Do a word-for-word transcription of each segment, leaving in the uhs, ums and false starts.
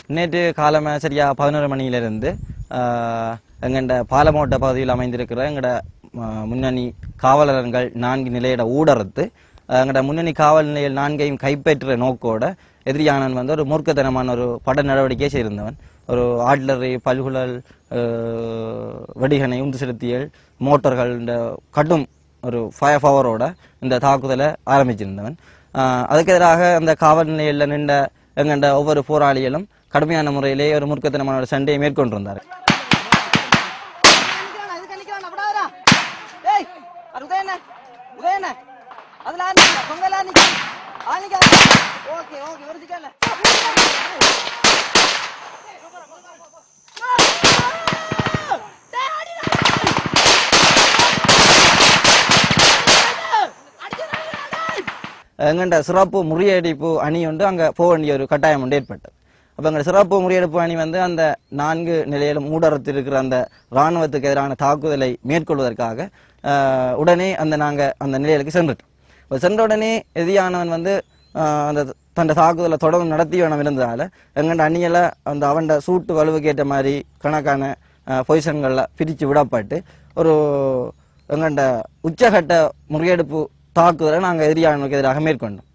நேற்று காலமே சரியா பதினோரு மணியிலிருந்து எங்கண்ட பாலமோட்ட பகுதியில் அமைந்திருக்கிற எங்கட முன்னணி காவலர்கள் நான்கு நிலையிட ஊடறுத்து எங்கட முன்னணி காவல் நிலையில் நான்கையும் கைப்பற்ற நோக்கோட எதிரியானவன் வந்து ஒரு மூர்க்கத்தனமான ஒரு பட நடவடிக்கை செய்திருந்தவன். ஒரு ஆட்லரி பல்குழல் வெடிகனை உந்து செலுத்தியல் மோட்டார்கள் இந்த கடும் ஒரு ஃபயர் பவரோட இந்த தாக்குதலை ஆரம்பிச்சிருந்தவன். அதுக்கு எதிராக அந்த காவல் நிலையில் நின்ற எங்கண்ட ஒவ்வொரு போராளிகளும் கடுமையான முறையிலே ஒரு மூர்க்கத்தனமான ஒரு சண்டையை மேற்கொண்டிருந்தார். எங்கண்ட சிறப்பு முறியடிப்பு அணி ஒன்று அங்கே போக வேண்டிய ஒரு கட்டாயம் ஒன்று ஏற்பட்டது. அப்போ எங்கள் சிறப்பு முறியடிப்பு அணி வந்து அந்த நான்கு நிலையிலும் ஊடரத்தில் இருக்கிற அந்த இராணுவத்துக்கு எதிரான தாக்குதலை மேற்கொள்வதற்காக உடனே அந்த நாங்கள் அந்த நிலைகளுக்கு சென்றுட்டோம். இப்போ சென்ற உடனே எதிரானவன் வந்து அந்த தன் தாக்குதலை தொடர்ந்து நடத்தி வேணும் இருந்ததால் எங்கண்ட அணிகளை அந்த அவன் சூட்டு வலுவுக்கு ஏற்ற மாதிரி கணக்கான பொசிஷன்களில் பிரித்து விடப்பட்டு ஒரு எங்கண்ட உச்சகட்ட முறியடிப்பு தாக்குதலை நாங்கள் எதிரியானவனுக்கு எதிராக மேற்கொண்டோம்.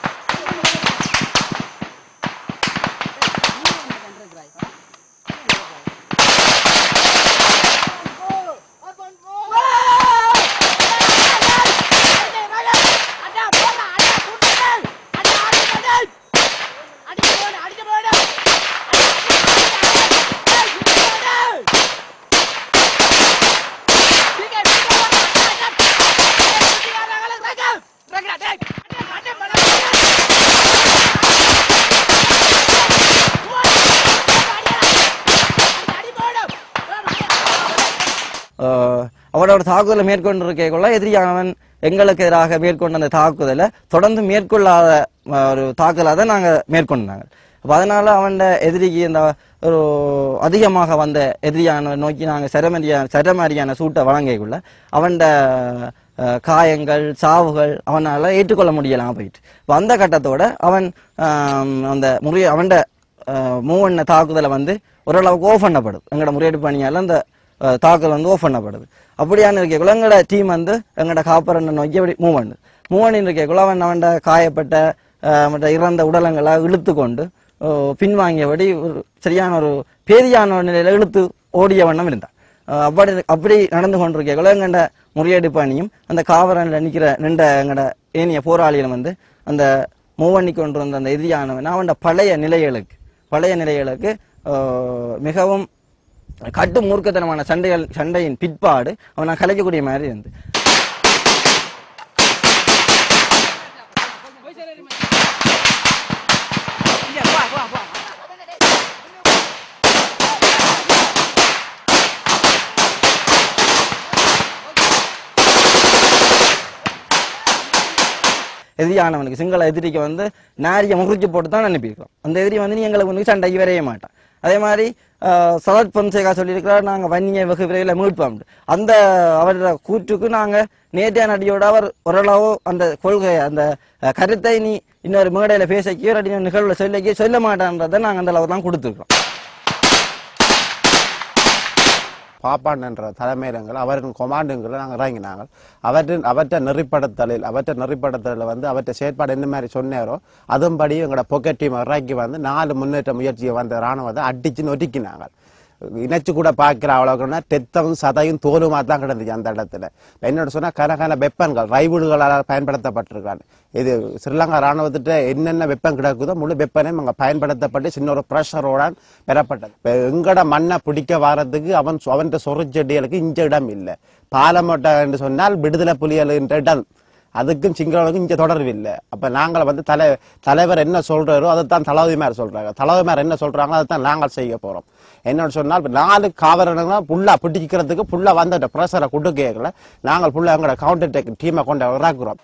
அவனோட தாக்குதலை மேற்கொண்டிருக்கக்குள்ள எதிரியானவன் எங்களுக்கு எதிராக மேற்கொண்ட அந்த தாக்குதலை தொடர்ந்து மேற்கொள்ளாத ஒரு தாக்குதலாக தான் நாங்கள் மேற்கொண்டாங்க. அப்போ அதனால அவன் எதிரிக்கு இந்த ஒரு அதிகமாக வந்த எதிரியானவன் நோக்கி நாங்கள் சரமரியான சரமாரியான சூட்டை வழங்கக்குள்ள அவன் காயங்கள் சாவுகள் அவனால் ஏற்றுக்கொள்ள முடியலாம் போயிட்டு. இப்போ அந்த கட்டத்தோட அவன் அந்த முறிய அவன் மூவண்ண தாக்குதலை வந்து ஓரளவுக்கு ஓஃப் பண்ணப்படுது. எங்களோட முறையீடு பணியால் அந்த தாக்குதல் வந்து ஓஃப் பண்ணப்படுது. அப்படியான இருக்கக்குள்ள எங்களோட டீம் வந்து எங்களோட காப்பரனை நோக்கி அப்படி மூவ் பண்ணுது. மூவ் பண்ணி இருக்கக்குள்ள அவன் அவன் காயப்பட்ட மற்ற இறந்த உடலங்களை இழுத்து கொண்டு பின்வாங்கியபடி ஒரு சரியான ஒரு பேரியான நிலையில இழுத்து ஓடிய வண்ணம் இருந்தான். அப்படி அப்படி நடந்து கொண்டிருக்கக்குள்ள எங்கள்ட முறியீடு பணியும் அந்த காவரனில் நிற்கிற நின்ற எங்களோட ஏனிய போராளிகளும் வந்து அந்த மூவ் பண்ணி கொண்டு வந்த அந்த எதிரியானவன் அவன் பழைய நிலைகளுக்கு பழைய நிலைகளுக்கு மிகவும் கட்டு மூர்க்கத்தனமான சண்டைகள் சண்டையின் பிற்பாடு அவன் நான் கலைக்கக்கூடிய மாதிரி இருந்து எதிரியானவனுக்கு சிங்கள எதிரிக்கு வந்து நாரிய முறிச்சு போட்டு தான் அனுப்பியிருக்கிறோம். அந்த எதிரி வந்து நீ எங்களுக்கு வந்து சண்டைக்கு வரைய மாட்டான். அதே மாதிரி சரத் பொன்சேகா சொல்லியிருக்கிறார், நாங்கள் வன்னியை வெகு விரைவில் மீட்போம். அந்த அவரோட கூற்றுக்கு நாங்கள் நேற்றைய நடியோட அவர் ஓரளவு அந்த கொள்கை அந்த கருத்தை நீ இன்னொரு மேடையில பேசக்கோ இல்லாட்டி நிகழ்வுல சொல்லிக்கோ சொல்ல மாட்டான்றதை நாங்கள் அந்த அளவு தான் கொடுத்துருக்கோம். பாப்பான் என்ற தலைமையிடங்கள் அவரின் கொமாண்டுங்களை நாங்கள் இறங்கினாங்க. அவற்றின் அவற்றை நெறிப்படுத்தலில் அவற்றை நெறிப்படுத்தலில் வந்து அவற்றை செயற்பாடு என்ன மாதிரி சொன்னாரோ அதுபடி எங்களோட பொக்கெட் டீம் இறக்கி வந்து நாலு முன்னேற்ற முயற்சியை வந்த இராணுவத்தை அடிச்சு நொறுக்கினாங்க. இணைச்சு கூட பார்க்கிற அவ்வளவுக்குன்னா தெத்தமும் சதையும் தோலுமா தான் கிடந்துச்சு அந்த இடத்துல. என்னோட சொன்னா கனகான வெப்பன்கள் ரைவுடுகளால் பயன்படுத்தப்பட்டிருக்காங்க. இது ஸ்ரீலங்கா ராணுவத்திட்ட என்னென்ன வெப்பம் கிடக்குதோ முழு வெப்பனையும் அங்கே பயன்படுத்தப்பட்டு சின்ன ஒரு பிரஷரோட பெறப்பட்டது. இப்போ எங்கட மண்ணை பிடிக்க வாரத்துக்கு அவன் அவன் சொறுச்செடிகளுக்கு இஞ்ச இடம் இல்லை. பாலமோட்டை என்று சொன்னால் விடுதலை புலிகள் என்ற இடம், அதுக்கும் சிங்களவனுக்கும் இங்க தொடர்பு இல்லை. அப்ப நாங்கள் வந்து தலை தலைவர் என்ன சொல்றாரோ அதைத்தான் தளபதிமார் சொல்றாங்க. தளபதிமார் என்ன சொல்றாங்களோ அதைத்தான் நாங்கள் செய்ய போறோம். என்னோட சொன்னால் நாலு காவலர்கள் புல்லா பிடிக்கிறதுக்கு புல்லா வந்துட்ட பிரஷரை கொடுக்கல நாங்கள் புல்லா எங்களோட கவுண்டர் டெக் டீமை கொண்டு இறக்குறோம்.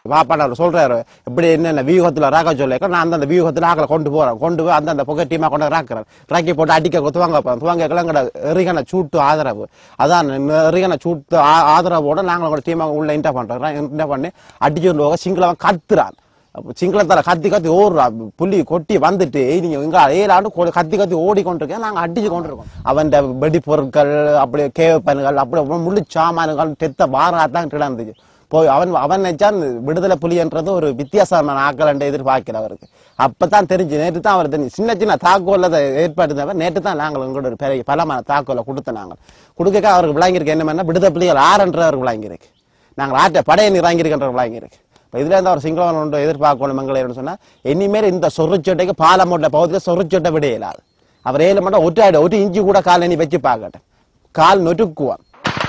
பாப்பாண்ட சொல்றாரு இப்படி என்னென்ன வியூகத்துல ராக்க சொல்லிக்க நான் அந்த வியூகத்துல ஆக்களை கொண்டு போறேன் கொண்டு போய் அந்த புகை டீமா கொண்டு ராக்கிறேன் ராக்கி போட்டு அடிக்க துவங்க துவங்க கிளங்கட எரிகன சூட்டு ஆதரவு அதான் எரிகன சூட்டு ஆதரவோட நாங்கள் டீமா உள்ள இன்டர் பண்றோம் இன்டர் பண்ணி அடிச்சு போக சிங்களவன் கத்துறான் சிங்களத்தால கத்தி கத்தி ஓடுறா புள்ளி கொட்டி வந்துட்டு நீங்க இங்க ஏழாண்டு கத்தி கத்தி ஓடிக்கொண்டிருக்கேன் நாங்க அடிச்சு கொண்டிருக்கோம் அவன் வெடி பொருட்கள் அப்படி கேவப்பன்கள் அப்படி முழு சாமான்கள் தெத்த வாராத்தான் கிடந்துச்சு போய் அவன் அவன் நினைச்சான் விடுதலை புலின்றது ஒரு வித்தியாசமான ஆக்கள் என்று எதிர்பார்க்கிற அவருக்கு அப்பதான் தெரிஞ்சு நேற்று தான் அவர் தெரிஞ்சு சின்ன சின்ன தாக்குவல ஏற்படுத்தவர் நேற்று தான் நாங்கள் உங்களோட ஒரு பெரிய பலமான தாக்குவலை கொடுத்த நாங்கள் கொடுக்க அவருக்கு விளங்கியிருக்கு என்ன விடுதலை புலிகள் ஆறுன்ற அவருக்கு விளங்கியிருக்கு நாங்கள் ஆற்ற படையை இறங்கியிருக்கின்ற விளங்கியிருக்கு இதுல இருந்து அவர் சிங்களவன் ஒன்று எதிர்பார்க்கணும் எங்களை சொன்னா இனிமேல் இந்த சொருச்சொட்டைக்கு பாலமோட்ட பகுதியில் சொருச்சொட்டை விட இயலாது அவர் ஏழு மட்டும் ஒற்றாயிட ஒரு இஞ்சி கூட கால் நீ வச்சு பார்க்கட்டேன் கால் நொறுக்குவான்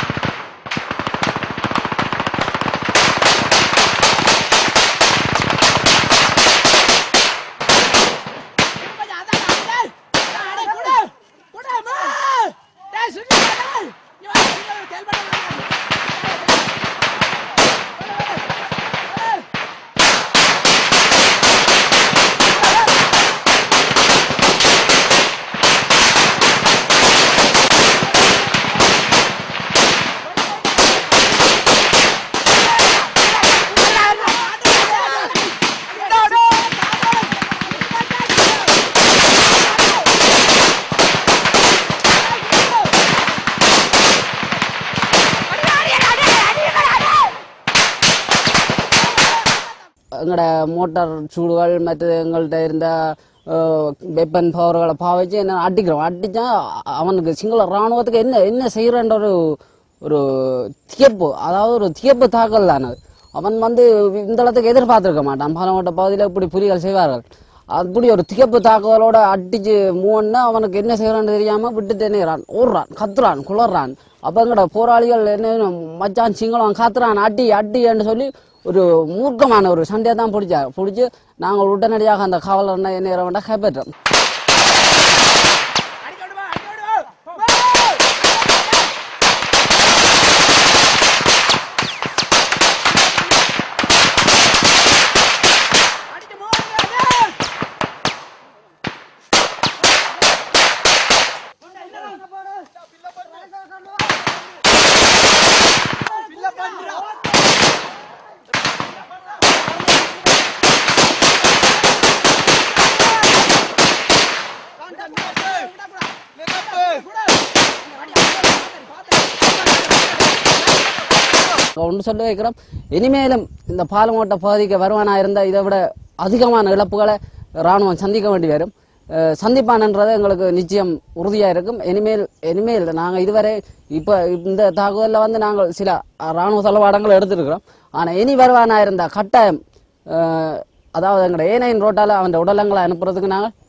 எங்களோட மோட்டார் சூடுகள் மற்றது எங்கள்கிட்ட இருந்த வெப்பன் பவர்களை பாவிச்சு என்ன அடிக்கிறோம் அடிச்சா அவனுக்கு சிங்கள இராணுவத்துக்கு என்ன என்ன செய்யறன்ற ஒரு ஒரு தியப்பு அதாவது ஒரு தியப்பு தாக்கல் தானே அவன் வந்து இந்த இடத்துக்கு எதிர்பார்த்திருக்க மாட்டான் பாலமோட்ட பகுதியில் இப்படி புலிகள் செய்வார்கள் அப்படி ஒரு தியப்பு தாக்குதலோட அடிச்சு மூவன்னா அவனுக்கு என்ன செய்யறான்னு தெரியாம விட்டுட்டு நேரான் ஓடுறான் கத்துறான் குளறான் அப்ப எங்கட போராளிகள் என்ன மச்சான் சிங்களம் காத்துறான் அடி அடின்னு சொல்லி ஒரு மூர்க்கமான ஒரு சண்டையை தான் பிடிச்சா பிடிச்சி நாங்கள் உடனடியாக அந்த காவலர் நேரம் கைப்பற்றோம் ஒன்று சொல்ல வைக்கிறோம் இனிமேலும் இந்த பாலமோட்ட பகுதிக்கு வருவானா இருந்தால் இதை விட அதிகமான இழப்புகளை இராணுவம் சந்திக்க வேண்டி வரும் சந்திப்பான்ன்றது எங்களுக்கு நிச்சயம் உறுதியாக இருக்கும் இனிமேல் இனிமேல் நாங்கள் இதுவரை இப்போ இந்த தாக்குதலில் வந்து நாங்கள் சில இராணுவ தளவாடங்கள் எடுத்துருக்கிறோம் ஆனால் இனி வருவானா இருந்தால் கட்டாயம் அதாவது எங்களோட ஏனையின் ரோட்டால் அவன் உடலங்களை அனுப்புறதுக்கு நாங்கள்